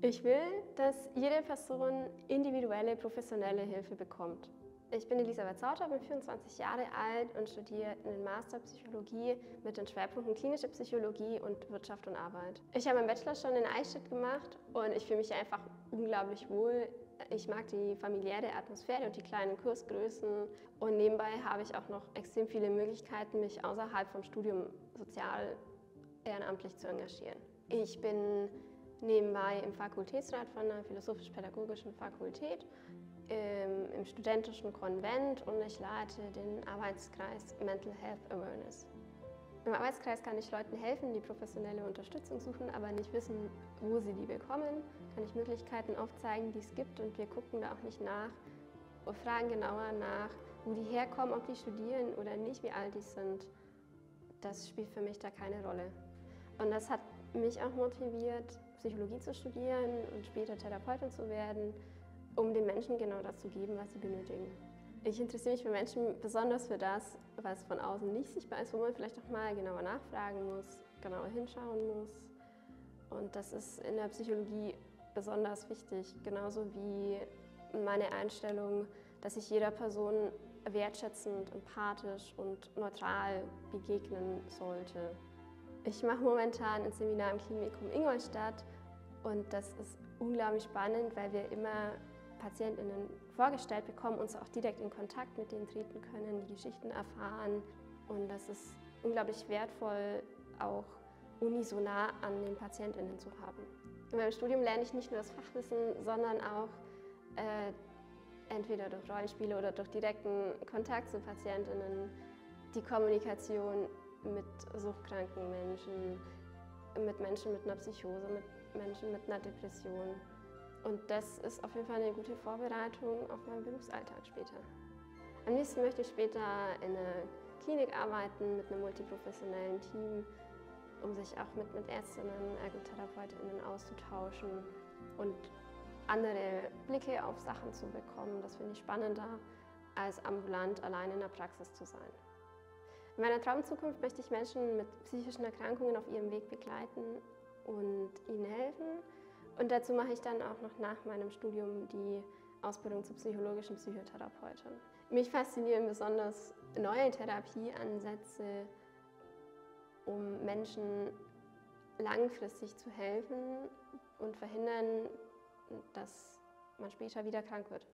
Ich will, dass jede Person individuelle professionelle Hilfe bekommt. Ich bin Elisabeth Sauter, bin 24 Jahre alt und studiere einen Master Psychologie mit den Schwerpunkten klinische Psychologie und Wirtschaft und Arbeit. Ich habe meinen Bachelor schon in Eichstätt gemacht und ich fühle mich einfach unglaublich wohl. Ich mag die familiäre Atmosphäre und die kleinen Kursgrößen und nebenbei habe ich auch noch extrem viele Möglichkeiten, mich außerhalb vom Studium sozial ehrenamtlich zu engagieren. Ich bin nebenbei im Fakultätsrat von der Philosophisch-Pädagogischen Fakultät, im studentischen Konvent und ich leite den Arbeitskreis Mental Health Awareness. Im Arbeitskreis kann ich Leuten helfen, die professionelle Unterstützung suchen, aber nicht wissen, wo sie die bekommen. Kann ich Möglichkeiten aufzeigen, die es gibt und wir gucken da auch nicht nach und fragen genauer nach, wo die herkommen, ob die studieren oder nicht, wie alt die sind. Das spielt für mich da keine Rolle. Und das hat mich auch motiviert, Psychologie zu studieren und später Therapeutin zu werden, um den Menschen genau das zu geben, was sie benötigen. Ich interessiere mich für Menschen besonders für das, was von außen nicht sichtbar ist, wo man vielleicht auch mal genauer nachfragen muss, genauer hinschauen muss. Und das ist in der Psychologie besonders wichtig, genauso wie meine Einstellung, dass ich jeder Person wertschätzend, empathisch und neutral begegnen sollte. Ich mache momentan ein Seminar im Klinikum Ingolstadt und das ist unglaublich spannend, weil wir immer PatientInnen vorgestellt bekommen, uns auch direkt in Kontakt mit denen treten können, die Geschichten erfahren und das ist unglaublich wertvoll, auch unisonah an den PatientInnen zu haben. In meinem Studium lerne ich nicht nur das Fachwissen, sondern auch entweder durch Rollenspiele oder durch direkten Kontakt zu PatientInnen die Kommunikation mit suchtkranken Menschen, mit Menschen mit einer Psychose, mit Menschen mit einer Depression. Und das ist auf jeden Fall eine gute Vorbereitung auf meinen Berufsalltag später. Am liebsten möchte ich später in einer Klinik arbeiten mit einem multiprofessionellen Team, um sich auch mit Ärztinnen, ErgotherapeutInnen auszutauschen und andere Blicke auf Sachen zu bekommen. Das finde ich spannender, als ambulant allein in der Praxis zu sein. In meiner Traumzukunft möchte ich Menschen mit psychischen Erkrankungen auf ihrem Weg begleiten und ihnen helfen. Und dazu mache ich dann auch noch nach meinem Studium die Ausbildung zur psychologischen Psychotherapeutin. Mich faszinieren besonders neue Therapieansätze, um Menschen langfristig zu helfen und verhindern, dass man später wieder krank wird.